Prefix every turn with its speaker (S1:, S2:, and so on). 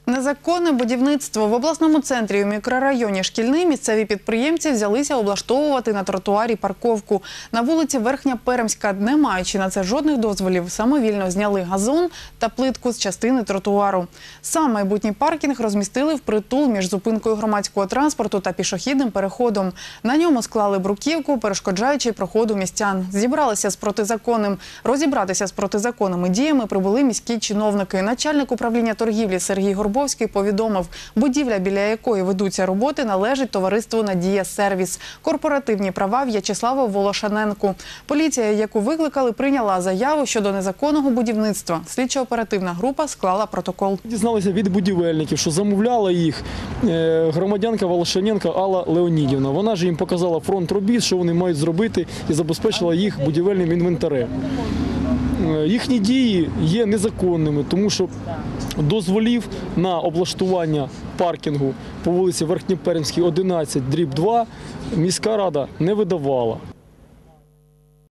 S1: Незаконне будівництво. В обласному центрі у мікрорайоні Шкільний місцеві підприємці взялися облаштовувати на тротуарі парковку. На вулиці Верхня Пермська, не маючи на це жодних дозволів, самовільно зняли газон та плитку з частини тротуару. Сам майбутній паркінг розмістили впритул між зупинкою громадського транспорту та пішохідним переходом. На ньому склали бруківку, перешкоджаючи проходу містян. Розібратися з протизаконними діями прибули міські чиновники. Начальник управління торгівлі Сергій Горбовський повідомив, будівля, біля якої ведуться роботи, належить товариству «Надія Сервіс». Корпоративні права В'ячеславу Волошаненку. Поліція, яку викликали, прийняла заяву щодо незаконного будівництва. Слідчо-оперативна група склала протокол.
S2: Дізналися від будівельників, що замовляла їх громадянка Волошаненко Алла Леонідівна. Вона ж їм показала фронт робіт, що вони мають зробити, і забезпечила їх будівельним інвентарем. Їхні дії є незаконними, тому що дозволів на облаштування паркінгу по вулиці Верхньопермській, 11/2 міська рада не видавала.